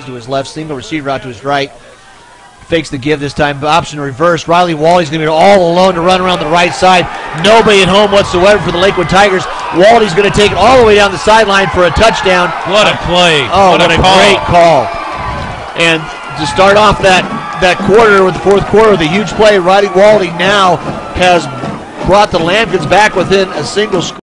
Collins to his left, single receiver out to his right. Fakes the give this time, option reverse. Riley Waldie's going to be all alone to run around the right side. Nobody at home whatsoever for the Lakewood Tigers. Waldie's going to take it all the way down the sideline for a touchdown. What a play. Oh, what a great call. And to start off that quarter, with the fourth quarter, with a huge play, Riley Waldie now has brought the Lambkins back within a single score.